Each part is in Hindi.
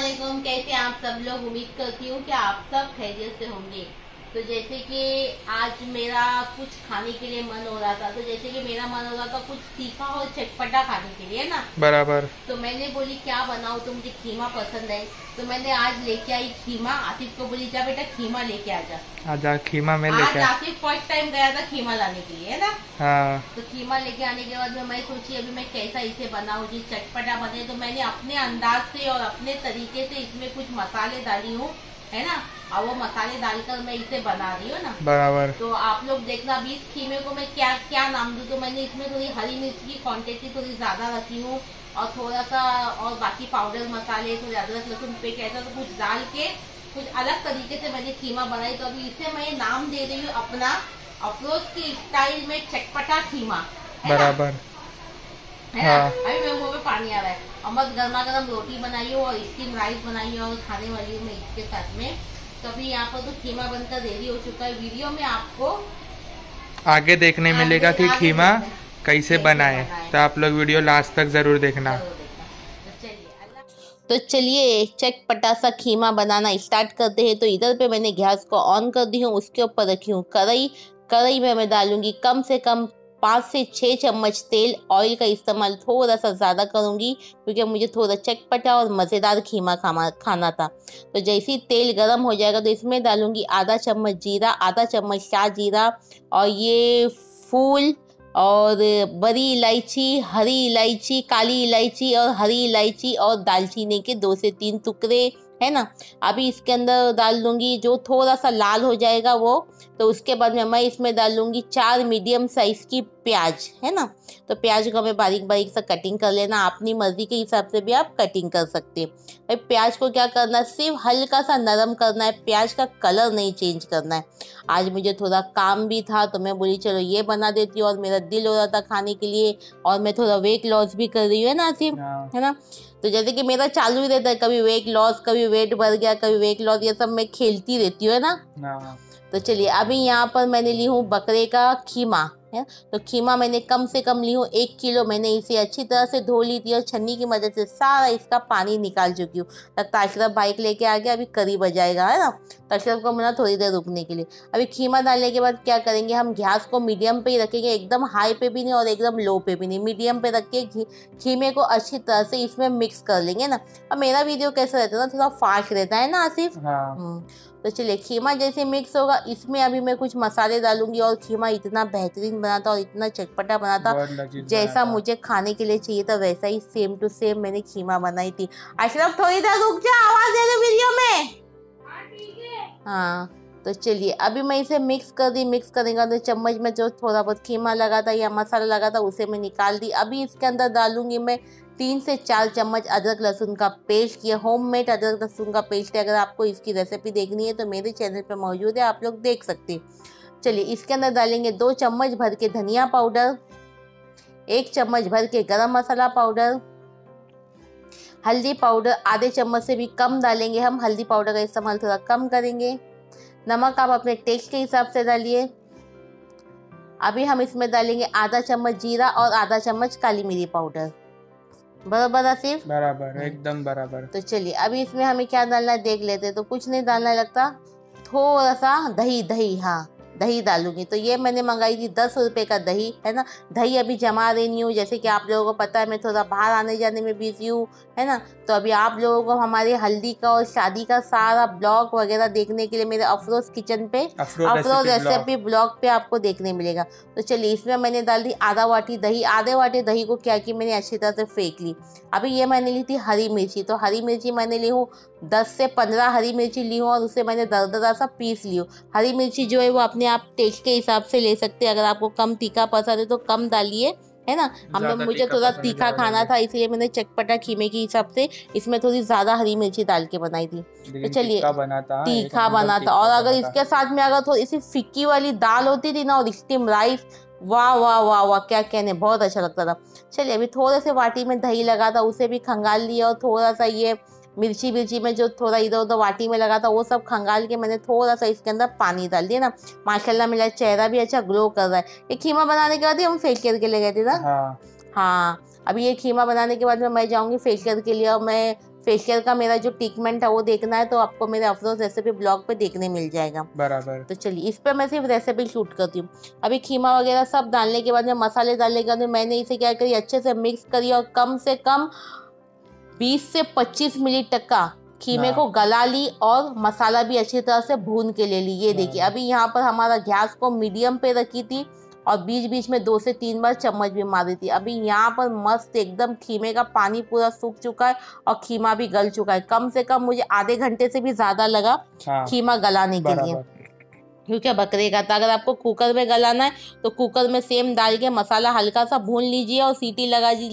अस्सलाम, कैसे आप सब लोग। उम्मीद करती हूँ कि आप सब खैरियत से होंगे। तो जैसे कि आज मेरा कुछ खाने के लिए मन हो रहा था, तो जैसे कि मेरा मन हो रहा था कुछ तीखा और चटपटा खाने के लिए ना। बराबर। तो मैंने बोली क्या बनाऊँ, तो मुझे खीमा पसंद है। तो मैंने आज लेके आई खीमा। आसिफ को बोली जा बेटा खीमा लेके आ जा। आजा खीमा में आज लेके। आसिफ फर्स्ट टाइम गया था खीमा लाने के लिए, है ना। हाँ। तो खीमा लेके आने के बाद में मैं सोची अभी मैं कैसा इसे बनाऊँ जी चटपटा बने। तो मैंने अपने अंदाज से और अपने तरीके से इसमें कुछ मसाले डाली हूँ, है ना। और वो मसाले डालकर मैं इसे बना रही हूँ ना। बराबर। तो आप लोग देखना अभी इस खीमे को मैं क्या क्या नाम दूँ। तो मैंने इसमें थोड़ी हरी मिर्च की क्वांटिटी थोड़ी ज्यादा रखी हूँ, और थोड़ा सा और बाकी पाउडर मसाले, थोड़े अदरक लहसुन पेस्ट ऐसा तो कुछ डाल के कुछ अलग तरीके से मैंने खीमा बनाई। तो अभी इसे मैं नाम दे रही हूँ अपना अफरोज की स्टाइल में चटपटा खीमा, बराबर। है ना। अभी मेरे मुंह में पानी आ रहा है। और मैं गर्मा गर्म रोटी बनाई हूँ और स्टीम राइस बनाई हूँ और खाने वाली हूँ मैं इसके साथ में। तो अभी यहाँ पर तो खीमा बनकर रेडी हो चुका है। वीडियो में आपको आगे देखने मिलेगा कि खीमा कैसे बनाए, तो आप लोग वीडियो लास्ट तक जरूर देखना। तो चलिए चटपटा सा खीमा बनाना स्टार्ट करते हैं। तो इधर पे मैंने गैस को ऑन कर दी हूँ, उसके ऊपर रखी हूँ कढ़ाई। कढ़ाई में मैं डालूंगी कम से कम 5 से 6 चम्मच तेल। ऑयल का इस्तेमाल थोड़ा सा ज़्यादा करूंगी क्योंकि मुझे थोड़ा चटपटा और मज़ेदार खीमा खाना था। तो जैसे ही तेल गर्म हो जाएगा तो इसमें डालूंगी आधा चम्मच जीरा, आधा चम्मच शाह जीरा, और ये फूल और बड़ी इलायची, हरी इलायची, काली इलायची और हरी इलायची और दालचीनी के 2 से 3 टुकड़े, है ना। अभी इसके अंदर डाल दूंगी जो थोड़ा सा लाल हो जाएगा वो। तो उसके बाद में मैं इसमें डाल दूंगी 4 मीडियम साइज की प्याज, है ना। तो प्याज को हमें बारीक बारीक सा कटिंग कर लेना। अपनी मर्जी के हिसाब से भी आप कटिंग कर सकते हैं। भाई प्याज को क्या करना है, सिर्फ हल्का सा नरम करना है, प्याज का कलर नहीं चेंज करना है। आज मुझे थोड़ा काम भी था तो मैं बोली चलो ये बना देती हूँ, और मेरा दिल हो रहा था खाने के लिए, और मैं थोड़ा वेट लॉस भी कर रही हूँ, है ना आसिफ, है ना। तो जैसे कि मेरा चालू ही रहता है, कभी वेट लॉस, कभी वेट बढ़ गया, कभी वेट लॉस, ये सब मैं खेलती रहती हूँ, है ना। तो चलिए अभी यहाँ पर मैंने ली हूँ बकरे का खीमा, है। तो खीमा मैंने कम से कम ली हूँ 1 किलो। मैंने इसे अच्छी तरह से धो ली थी और छन्नी की मदद से सारा इसका पानी निकाल चुकी हूँ। लगता है अशरफ बाइक लेके आ गया, अभी करी बजाएगा, है ना। तो अशरफ को मना थोड़ी देर रुकने के लिए। अभी खीमा डालने के बाद क्या करेंगे, हम गैस को मीडियम पे ही रखेंगे, एकदम हाई पे भी नहीं और एकदम लो पे भी नहीं, मीडियम पे रख के खीमे को अच्छी तरह से इसमें मिक्स कर लेंगे ना। अब मेरा वीडियो कैसा रहता है ना, थोड़ा फास्ट रहता है ना आसिफ। तो चलिए खीमा जैसे मिक्स होगा, इसमें अभी मैं कुछ मसाले डालूंगी, और खीमा इतना बेहतरीन बना था और इतना चटपटा बना था जैसा मुझे खाने के लिए चाहिए था, वैसा ही सेम टू सेम मैंने खीमा बनाई थी। अशरफ थोड़ी देर रुक जा, आवाज दे दो वीडियो में। हाँ तो चलिए अभी मैं इसे मिक्स कर दी। मिक्स करेंगे तो चम्मच में जो थोड़ा बहुत खीमा लगा था या मसाला लगा था उसे मैं निकाल दी। अभी इसके अंदर डालूंगी मैं 3 से 4 चम्मच अदरक लहसुन का पेस्ट। ये होममेड अदरक लहसुन का पेस्ट है। अगर आपको इसकी रेसिपी देखनी है तो मेरे चैनल पे मौजूद है, आप लोग देख सकते हैं। चलिए इसके अंदर डालेंगे 2 चम्मच भर के धनिया पाउडर, 1 चम्मच भर के गरम मसाला पाउडर, हल्दी पाउडर आधे चम्मच से भी कम डालेंगे हम, हल्दी पाउडर का इस्तेमाल थोड़ा कम करेंगे। नमक आप अपने टेस्ट के हिसाब से डालिए। अभी हम इसमें डालेंगे आधा चम्मच जीरा और आधा चम्मच काली मिरी पाउडर। बराबर आसिफ? बराबर, एकदम बराबर। तो चलिए अभी इसमें हमें क्या डालना है देख लेते हैं। तो कुछ नहीं डालना लगता, थोड़ा सा दही, दही, हाँ दही डालूंगी। तो ये मैंने मंगाई थी 10 रुपये का दही, है ना। दही अभी जमा रही हूँ, जैसे कि आप लोगों को पता है मैं थोड़ा बाहर आने जाने में बिजी हूँ, है ना। तो अभी आप लोगों को हमारे हल्दी का और शादी का सारा ब्लॉग वगैरह देखने के लिए मेरे अफरोज किचन पे, अफरोज रेसिपी ब्लॉग पे आपको देखने मिलेगा। तो चलिए इसमें मैंने डाल दी आधा वाटी दही। आधे वाटी दही को क्या कि मैंने अच्छी तरह से फेंक ली। अभी ये मैंने ली थी हरी मिर्ची। तो हरी मिर्ची मैंने ली हूँ 10 से 15 हरी मिर्ची ली हूँ, और उसे मैंने दरदरा सा पीस ली हूँ। हरी मिर्ची जो है वो अपने आप टेस्ट के हिसाब से ले सकते हैं। अगर आपको कम तीखा पसंद है तो कम डालिए, है ना। मुझे थोड़ा तीखा खाना था, इसलिए मैंने चटपटा खीमे के हिसाब से इसमें थोड़ी ज्यादा हरी मिर्ची डाल के बनाई थी। तो चलिए तीखा बना था। और अगर इसके साथ में अगर थोड़ी सी फिक्की वाली दाल होती थी ना और स्टीम राइस, वाह वाह वाह वाह, क्या कहने, बहुत अच्छा लगता था। चलिए अभी थोड़े से वाटी में दही लगा था उसे भी खंगाल लिया, और थोड़ा सा ये मिर्ची में जो थोड़ा इधर उधर वाटी में लगा था वो सब खंगाल के मैंने थोड़ा सा इसके अंदर पानी डाल दिया ना। माशाल्लाह मेरा चेहरा भी अच्छा ग्लो कर रहा है। ये खीमा बनाने के बाद ही हम फेशियल के लिए गए थे ना। हाँ अभी ये खीमा बनाने के बाद में मैं जाऊंगी फेशियल के लिए, और मैं फेशियल का मेरा जो ट्रीटमेंट है वो देखना है तो आपको मेरे अफरोज रेसिपी ब्लॉग पे देखने मिल जाएगा। बराबर। तो चलिए इस पर मैं सिर्फ रेसिपी शूट करती हूँ। अभी खीमा वगैरह सब डालने के बाद में मसाले डालने के बाद में मैंने इसे क्या करी, अच्छे से मिक्स करी और कम से कम 20 से 25 मिनट तक का खीमे को गला ली और मसाला भी अच्छी तरह से भून के ले ली। ये देखिए अभी यहाँ पर हमारा गैस को मीडियम पे रखी थी और बीच बीच में 2 से 3 बार चम्मच भी मारी थी। अभी यहाँ पर मस्त एकदम खीमे का पानी पूरा सूख चुका है और खीमा भी गल चुका है। कम से कम मुझे आधे घंटे से भी ज्यादा लगा खीमा गलाने के लिए, क्योंकि बकरे का था। अगर आपको कुकर में गलाना है तो कुकर में सेम डाल के मसाला हल्का सा भून लीजिए और सीटी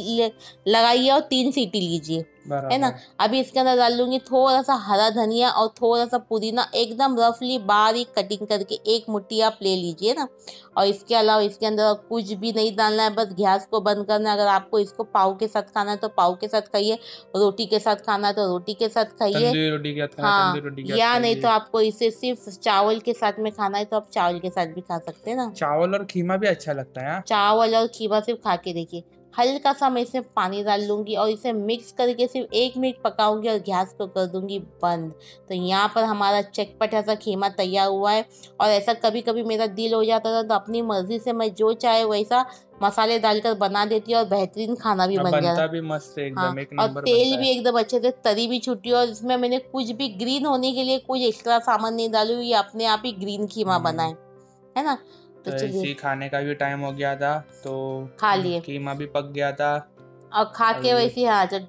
लगाइए और 3 सीटी लीजिए, है ना। अभी इसके अंदर डाल लूंगी थोड़ा सा हरा धनिया और थोड़ा सा पुदीना, एकदम रफली बारीक कटिंग करके 1 मुट्ठी आप ले लीजिए ना। और इसके अलावा इसके अंदर कुछ भी नहीं डालना है, बस गैस को बंद करना है। अगर आपको इसको पाव के साथ खाना है तो पाव के साथ खाइए, रोटी के साथ खाना है तो रोटी के साथ खाइए, हाँ, या नहीं तो आपको इसे सिर्फ चावल के साथ में खाना है तो आप चावल के साथ भी खा सकते हैं ना। चावल और खीमा भी अच्छा लगता है। चावल और खीमा सिर्फ खा के देखिए। हल्का सा मैं इसमें पानी डाल लूंगी और इसे मिक्स करके सिर्फ 1 मिनट पकाऊंगी और गैस को कर दूंगी बंद। तो यहाँ पर हमारा चटपटा सा खीमा तैयार हुआ है। और ऐसा कभी कभी मेरा दिल हो जाता था तो अपनी मर्जी से मैं जो चाहे वैसा मसाले डालकर बना देती हूँ और बेहतरीन खाना भी बन जाता भी मस्त है एकदम, हाँ, एक नंबर और तेल भी एकदम अच्छे से तरी भी छुटी और इसमें मैंने कुछ भी ग्रीन होने के लिए कुछ एक्स्ट्रा सामान नहीं डालू, ये अपने आप ही ग्रीन खीमा बनाए, है ना। तो इसी खाने का भी टाइम हो गया था तो खा लिए, खीमा भी पक गया था और खा के वैसे हाँ तो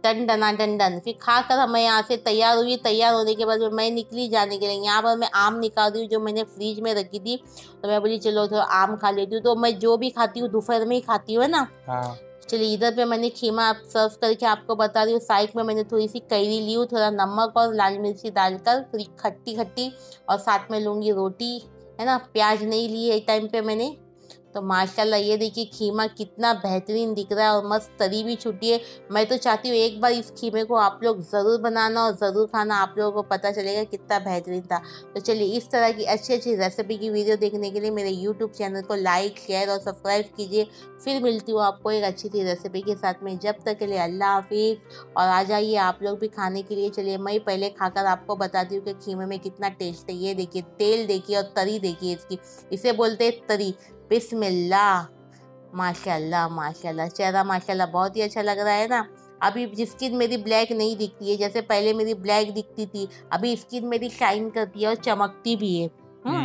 डन फिर खा कर मैं यहाँ से तैयार हुई। तैयार होने के बाद मैं निकली जाने के लिए। यहाँ पर मैं आम निकाल रही हूँ जो मैंने फ्रिज में रखी थी, तो मैं बोली चलो थोड़ा आम खा लेती हूँ। तो मैं जो भी खाती हूँ दोपहर में ही खाती हूँ, है ना। हाँ। चलिए इधर पे मैंने खीमा सर्व करके आपको बता रही हूँ। साइड में मैंने थोड़ी सी कैरी ली हूँ, थोड़ा नमक और लाल मिर्ची डालकर थोड़ी खट्टी खट्टी, और साथ में लूँगी रोटी, है ना। प्याज नहीं ली है टाइम पे मैंने। तो माशाल्लाह ये देखिए खीमा कितना बेहतरीन दिख रहा है और मस्त तरी भी छुट्टी है। मैं तो चाहती हूँ एक बार इस खीमे को आप लोग ज़रूर बनाना और ज़रूर खाना, आप लोगों को पता चलेगा कितना बेहतरीन था। तो चलिए इस तरह की अच्छी अच्छी रेसिपी की वीडियो देखने के लिए मेरे यूट्यूब चैनल को लाइक शेयर और सब्सक्राइब कीजिए। फिर मिलती हूँ आपको एक अच्छी सी रेसिपी के साथ में। जब तक के लिए अल्लाह हाफिज़। और आ जाइए आप लोग भी खाने के लिए। चलिए मैं पहले खाकर आपको बताती हूँ कि खीमे में कितना टेस्ट है। ये देखिए तेल देखिए और तरी देखिए इसकी, इसे बोलते हैं तरी। बिस्मिल्लाह, माशाल्लाह माशाल्लाह, चेहरा माशाल्लाह बहुत ही अच्छा लग रहा है ना। अभी स्किन मेरी ब्लैक नहीं दिखती है, जैसे पहले मेरी ब्लैक दिखती थी, अभी स्किन मेरी शाइन करती है और चमकती भी है।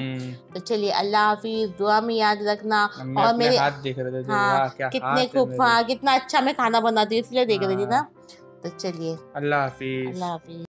तो चलिए अल्लाह हाफिज, दुआ में याद रखना। और मेरे हाथ देख रहे थे, हाँ कितने खूब, हाँ कितना अच्छा मैं खाना बनाती हूँ इसलिए देख रही थी ना। तो चलिए अल्लाह हाफिज। अल्लाह हाफिज।